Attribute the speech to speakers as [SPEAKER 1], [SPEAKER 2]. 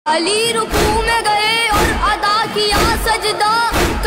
[SPEAKER 1] अली रुकू में गए और अदा किया सजदा।